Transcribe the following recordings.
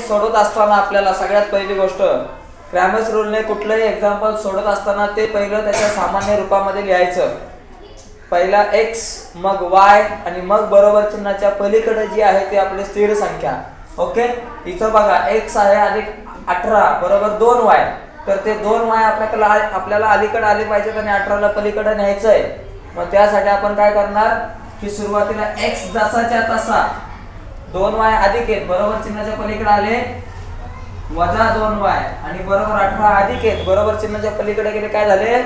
सोडवत असताना आपल्याला सगळ्यात पहिली गोष्ट क्रॅमर्स रूलने कुठलंही एक्झाम्पल सोडत असताना ते पहिलं त्याच्या सामान्य रूपामध्ये लिहायचं. पहिला x मग y आणि मग बरोबर चिन्हाच्या पलीकडे जी आहे ती आपली स्थिर संख्या. ओके, इथं बघा x आहे अधिक 18 बरोबर 2y. तर ते 2y आपल्याला अलीकडे आले पाहिजेत आणि 18 ला पलीकडे न्यायचं आहे. मग त्यासाठी आपण काय करणार की सुरुवातीला x जसाच्या तसा 2y अधिक 1 बरोबर चिन्हाच्या पलीकडे आले वजा 2y आणि बरोबर 18 अधिक 1 बरोबर चिन्हाच्या पलीकडे गेले काय झाले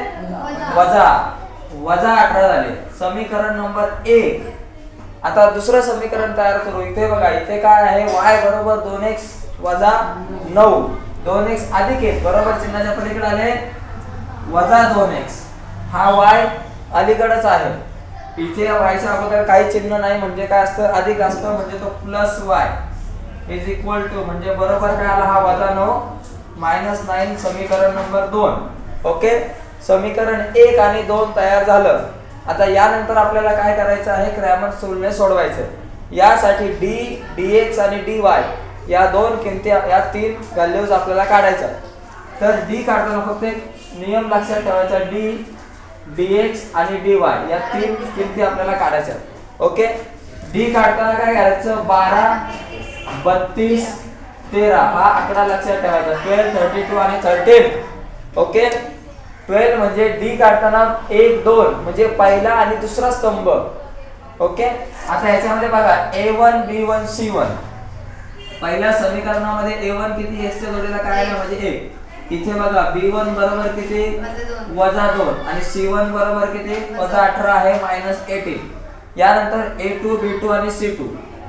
वजा 18 झाले. समीकरण नंबर 1. आता दुसरं समीकरण तयार करू. इथे बघा इथे काय आहे y बरोबर 2x वजा 9 2x अधिक 1 बरोबर चिन्हाच्या पलीकडे आले वजा 2x. हा y अलीकडेच आहे. इथे y च्या अगोदर काही चिन्ह नाही म्हणजे काय असतं अधिक असतं म्हणजे तो plus y is equal to म्हणजे बरोबर काय आला हा वजा 9 मायनस 9 समीकरण नंबर 2. ओके, समीकरण 1 आणि 2 तयार झालं. आता यानंतर आपल्याला काय करायचं आहे क्रॅमर्स रूलने सोडवायचं. यासाठी d dx आणि dy या दोन किमती या तीन व्हॅल्यूज आपल्याला काढायच्या. तर d काढताना फक्त एक नियम लक्षात ठेवायचा d dx आणि dy या तीन किमती आपल्याला काढायच्या. ओके, d काढताना काय करायचं 12 32 13 हा आकडा लक्षात ठेवायचा. 12 32 आणि 13. ओके, 12 म्हणजे d काढताना 1 2 म्हणजे पहिला आणि दुसरा स्तंभ. ओके, आता याच्यामध्ये बघा a1 b1 c1. पहिल्या समीकरणामध्ये a1 किती x च्या जोडीला काय आलं म्हणजे 1. इथे बघा b1 बरोबर किती वजा 2 आणि c1 बरोबर किती वजा 18 आहे मायनस 18. यानंतर a2 b2 आणि c2.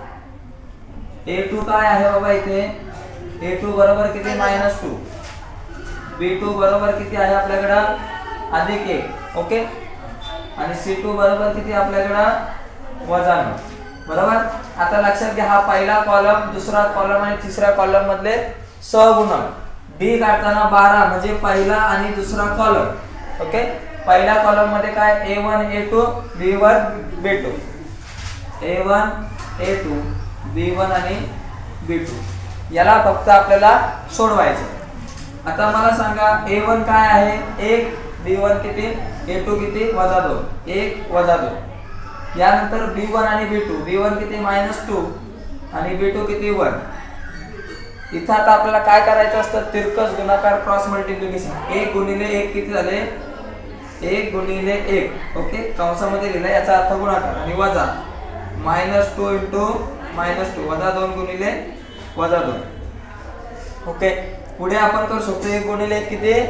a2 काय आहे बाबा इथे a2 बरोबर किती मायनस 2 b2 बरोबर किती आहे आपल्याकडे अधिक 1. ओके, आणि c2 बरोबर किती आपल्याकडे वजा 9 बरोबर. आता लक्षात घ्या हा पहिला कॉलम दुसरा कॉलम आणि तिसऱ्या कॉलम मधले सहगुणक. d काढताना 12 म्हणजे पहिला आणि दुसरा कॉलम. ओके, पहिल्या कॉलम मध्ये काय a1 a2 b1 b2 a1 a2 b1 आणि b2 याला फक्त आपल्याला सोडवायचं. आता मला सांगा a1 काय आहे 1 b1 किती a2 किती वजा 2 1 वजा 2. यानंतर b1 आणि b1 किती -2 आणि b2 किती 1. इथं आता आपल्याला काय करायचं असतं तिरकस गुणाकार क्रॉस मल्टिप्लिकेशन. 1 गुणिले 1 किती झाले 1 गुणिले 1. ओके, कंसामध्ये लिहिलं याचा अर्थ गुणाकार आणि वजा -2 इंटू -2 वजा 2 गुणिले वजा 2. ओके, पुढे आपण करू शकतो 1 गुणिले 1 किती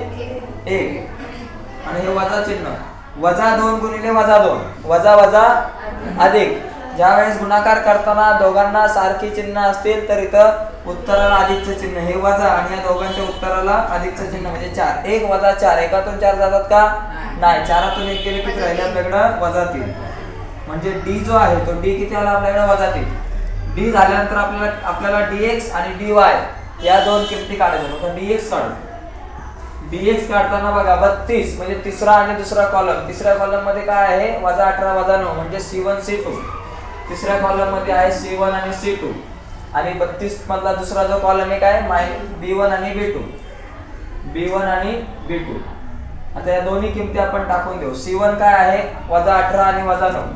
1 आणि हे वजा चिन्ह वजा 2 गुणिले वजा 2 वजा वजा अधिक. ज्यावेळेस गुणाकार करताना दोघांना सारखी चिन्ह असतील तर इथं उत्तराला अधिकचे चिन्ह हे वजा आणि या दोघांच्या उत्तराला अधिकचे चिन्ह म्हणजे 4. 1 वजा 4 एकातून 4 जातात का नाही 4तून 1 गेले किती राहिले आपल्याकडे वजा 3. म्हणजे d जो आहे तो d किती आला आपल्याकडे वजा 3. d झाल्यानंतर आपल्याला dx आणि dy या दोन किमती काढायच्या. आता dx काढू. dx काढताना बघा 32 म्हणजे तिसरा आणि दुसरा कॉलम. तिसऱ्या कॉलम मध्ये काय आहे वजा 18 वजा 9 म्हणजे c1 c2. तिसऱ्या कॉलम मध्ये आहे c1 आणि c2 आणि 32 मधला दुसरा जो कॉलम आहे काय b1 आणि b2 आणि b2. आता या दोन्ही किमती आपण टाकून देऊ. c1 काय आहे वजा 18 आणि वजा 9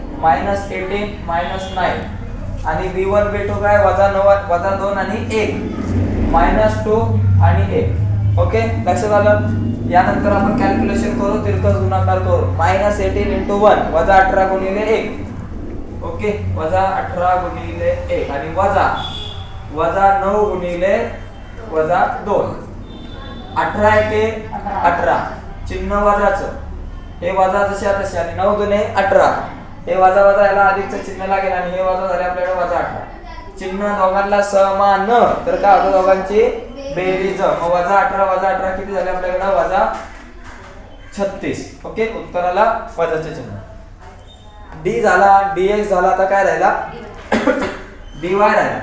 -18 -9 आणि b1 b2 काय वजा 9 वजा 2 आणि 1 -2 आणि 1. ओके, लक्षात आलं. यानंतर आपण कॅल्क्युलेशन करू तिरकस गुणाकार करू. -18 इंटू 1 वजा 18 गुणिले 1. ओके, वजा 18 गुणिले 1 आणि वजा 9 गुणिले वजा 2. 18 एके 18 चिन्ह वजाचं हे वजा जसे तसे आणि 9 दुने 18 हे वजा वजा याला अधिकचं चिन्ह लागेल आणि हे वजा झाले आपल्याकडे वजा 18. चिन्ह दोघांना समान तर काय होतं दोघांची बेरीज. मग वजा 18 किती झाले आपल्याकडे वजा 36. ओके, उत्तराला वजाचे चिन्ह. d झाला dx झाला. आता काय राहिला dy राहिला.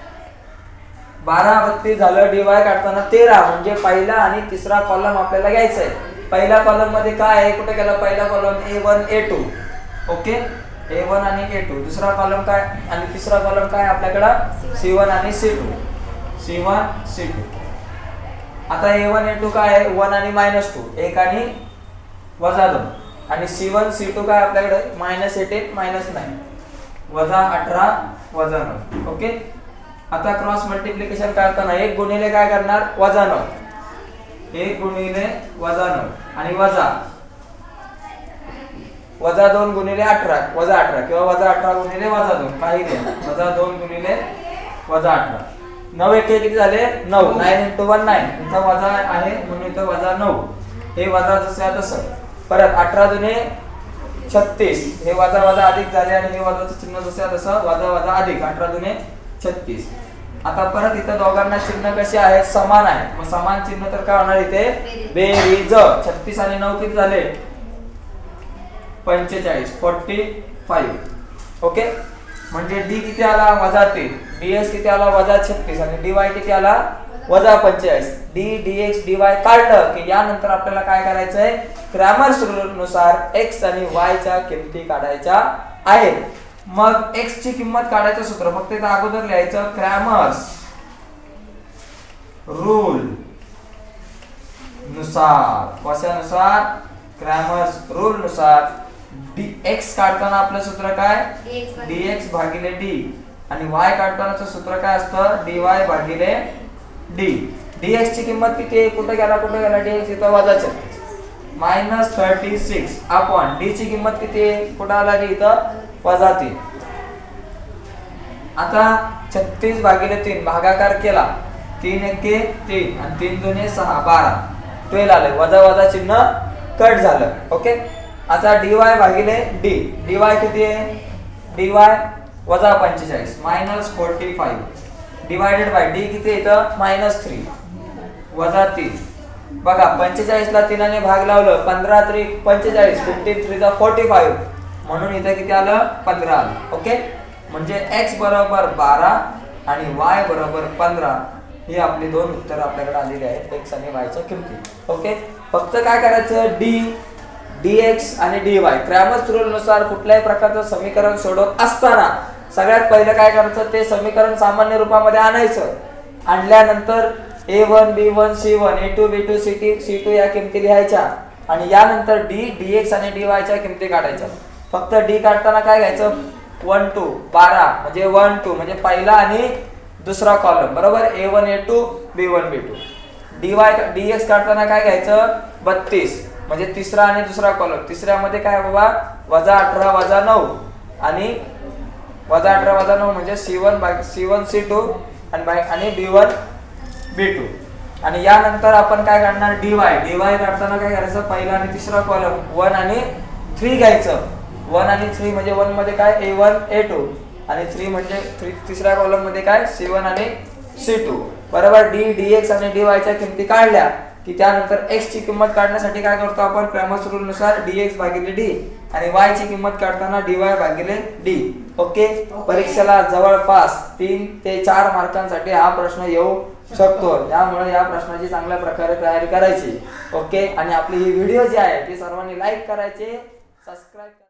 12 32 झालं. dy काढताना 13 म्हणजे पहिला आणि तिसरा कॉलम आपल्याला घ्यायचा आहे. पहिल्या कॉलम मध्ये काय आहे कुठे गेला पहिला column a1 a2. Okay, a1 आणि a2. दुसरा कॉलम काय आणि तिसरा कॉलम काय आपल्याकडे c1 आणि c2. C1 C2. आता A1 A2 काय आहे 1 आणि -2 1 आणि -2 आणि C1 C2 काय आपल्याकडे -18 -9 -18 -9. ओके. आता क्रॉस मल्टिप्लिकेशन करताना 1 गुणिले काय करणार -9 1 गुणिले -9 आणि वजा 2 गुणिले 18 -18 किंवा -18 गुणिले -2 काही घ्या -2 गुणिले -18 9 एके किती झाले 9 9 * 1 9 इथं वजा आहे म्हणून इथं -9 हे वजा जसं तसं परत 18 दुने 36 हे वजा अधिक झाले आणि हे वजाचं चिन्ह जसं तसं वजा अधिक 18 दुने 36. आता परत इथं दोघांना चिन्ह कसे आहेत समान आहेत मग समान चिन्ह तर काय होणार इथे बेरीज 36 आणि 9 किती झाले 45 45. ओके म्हणजे d किती आला -3 ds किती आला -36 आणि dy किती आला -45. d dx dy काढलं की यानंतर आपल्याला काय करायचंय क्रॅमर्स रूल नुसार x आणि y च्या किमती काढायच्या आहेत. मग x ची किंमत काढायचं सूत्र फक्त इथं अगोदर लिहायचं क्रॅमर्स रूल नुसार कशानुसार क्रॅमर्स रूल नुसार dx काढताना आपलं सूत्र काय dx भागिले d आणि y काढतानाचं सूत्र काय असतं dy भागिले d. dx ची किंमत किती आहे कुठे गेला dx इथं -36 अपॉन d ची किंमत किती आहे कुठे आला d इथं -3. आता 36 भागिले 3 भागाकार केला 3 एके 3 आणि 3 दुने 6 12 12 आले वजा चिन्ह कट झालं. ओके. आता dy भागिले d dy किती आहे dy -45 -45 डिवाइडेड बाय d किती येतं -3 -3. बघा 45 ला 3 ने भाग लावलं 15 3 45 15 3 45 म्हणून इथे किती आलं 15 आलं. ओके म्हणजे x बरोबर 12 आणि y बरोबर 15 ही आपली दोन उत्तर आपल्याकडे आलेली आहेत x आणि y च्या किमती. ओके फक्त काय करायचं d dx आणि dy क्रॅमर्स रूल नुसार कुठल्याही प्रकारचं समीकरण सोडवत असताना सगळ्यात पहिलं काय करायचं ते समीकरण सामान्य रूपामध्ये आणायचं. आणल्यानंतर a1 b1 c1 a2 b2 c2 या किमती लिहायच्या आणि यानंतर d dx आणि dy च्या किमती काढायच्या. फक्त d काढताना काय घ्यायचं 1 2 12 म्हणजे 1 2 म्हणजे पहिला आणि दुसरा कॉलम बरोबर a1 a2 b1 b2. dx काढताना काय घ्यायचं 32 म्हणजे तिसरा आणि दुसरा कॉलम तिसऱ्यामध्ये काय बाबा -18 -9 आणि -18 -9 म्हणजे c1 c2 आणि b1 b2. आणि यानंतर आपण काय काढणार dy काढताना काय करायचं पहिला आणि तिसरा कॉलम 1 आणि 3 घ्यायचं 1 आणि 3 म्हणजे 1 मध्ये काय a1 a2 आणि 3 म्हणजे तिसऱ्या कॉलम मध्ये काय c1 आणि c2 बरोबर. d dx आणि dy च्या किमती काढल्या की त्यानंतर x ची किंमत काढण्यासाठी काय करतो आपण क्रॅमर्स रूल नुसार dx भागिले d आणि y ची किंमत काढताना dy भागिले d. ओके परीक्षेला जवळपास 3 ते 4 मार्कांसाठी हा प्रश्न येऊ शकतो त्यामुळे या प्रश्नाची चांगल्या प्रकारे तयारी करायची. ओके आणि आपली ही व्हिडिओ जी आहे ती सर्वांनी लाईक करायचे सबस्क्राइब